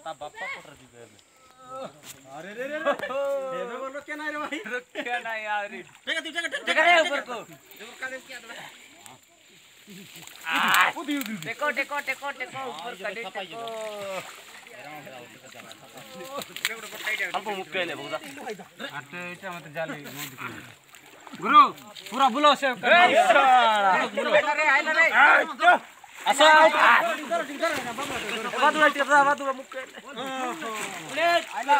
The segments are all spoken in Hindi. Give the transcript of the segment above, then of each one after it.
ता बाप्पा पटर दिबे अरे रे रे हेबे बोलो के नहीं रे भाई रुकिया नहीं यार टेका रे ऊपर को काले क्या दे टेको टेको टेको टेको ऊपर कड़े टेको अल्प मुक्के ले बहुदा अटे इटा मत जाले गुरु पूरा बुलो से आइला रे असो बादू लाइट का बादू मुक्के प्लेट आइला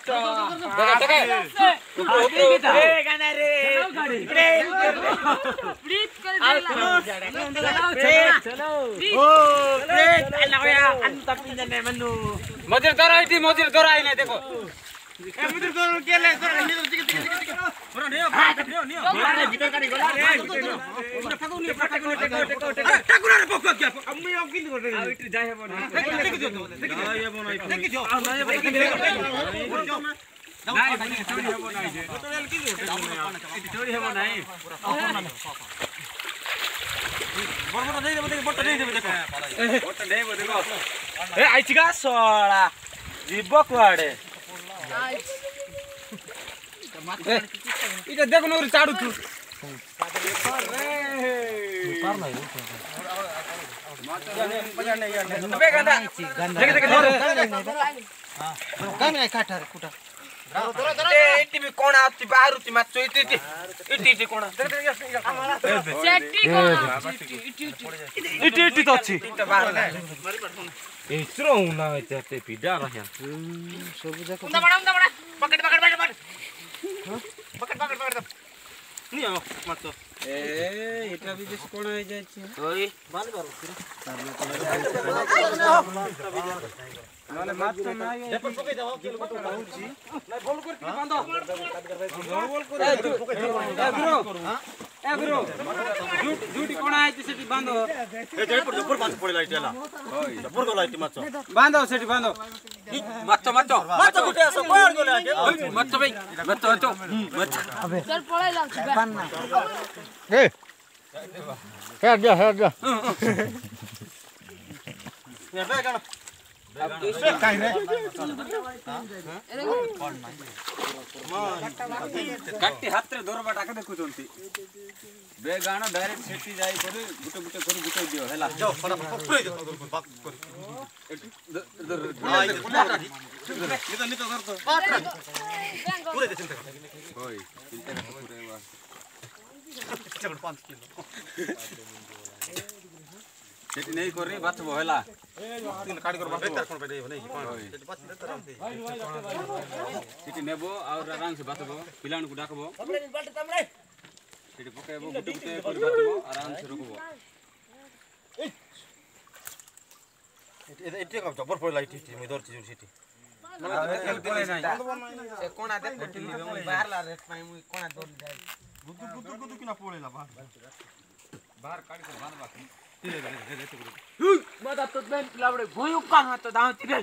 ए गाना रे प्लेट कर चलो ओ प्लेट आइला या अंत पिंजने मनु मजर दराई नहीं देखो ए मजर दर के ले दर नहीं तो टिक पूरा नियो मारे भीतर काडी गला रे पूरा फागुनी टेको ठाकुर रे पक्का क्या अम्मी अब किन कर आ इट जाय हे बना देख जो ये बनाई देख जो आ नहीं बना नहीं भाई चोरी हे बनाई जे टोटल की इट चोरी हे बनाई बड़ नहीं देबो देख बट नहीं देबो देखो बट नहीं देबो देखो ए आइची का सोळा जीव कुआडे इटा देखो न चाडू तू पार नहीं अबे गंदा देख हां काम नहीं काटा रे कुटा ए इटी भी कोण आती बाहर उती माचो इटी कोण सेटी कोण इटी तो अछि इटा बाहर ए इतरो ना ते पिडा रहा सब जाको बड़ा पकड़ नहीं आओ मत ए इटा भी जस कोण है जाय छी ओई बाल बाल माने मात ना ये पकड़ जाओ किल को रहउची नहीं बोल कर के बांधो बोल कर ए गुरु झूठी कोण है सेठी बांधो ए जय पर जबर पास पड़े लाइट एला ओई जबर को लाइट माचो बांधो सेठी बांधो माचो गुटे आसो कोण गोले आके माचो भाई माचो अबे चल पळे लाउची बांधना ए हेड जा ये बे गाना काई रे गट्टी हाथ रे दोरबा टाका देखु चलती बे गाना डायरेक्ट सेटी जाई करे गुटे दियो हैला जाओ फटाफट पुरे दे बाप कर नहीं तो कर तो पूरे दे चिंता ओए चिंता कर पूरे बा चल 5 किलो सेटी नहीं कर रे बात होला तीन काट कर बात कोन पे नहीं सेटी बात सेटी नेबो और आराम से बातबो पिलान को डाकबो सेटी पकेबो गुटे कर बातबो आराम से रुकबो एटे कब जबर पड़ लाइट थी मैं दर चीज सेटी से कोना देख बेटी बाहर ला रे पाई मुई कोना दर जाय गुदु किना पड़ेला बाहर काट कर बांध बाकी मदा तो बेन लावड़े भोयु का हाथ दांती रे